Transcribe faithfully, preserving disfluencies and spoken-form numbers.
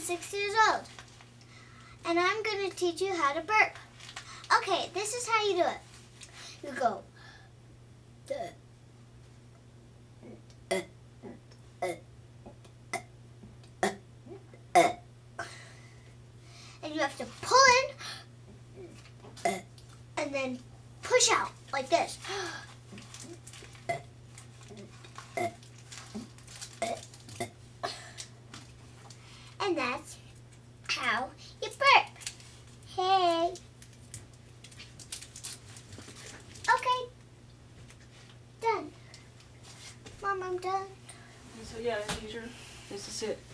six years old, and I'm going to teach you how to burp. Okay, this is how you do it. You go, and you have to pull in, and then push out like this. And that's how you burp. Hey. Okay. Done. Mom, I'm done. So yeah, these are, this is it.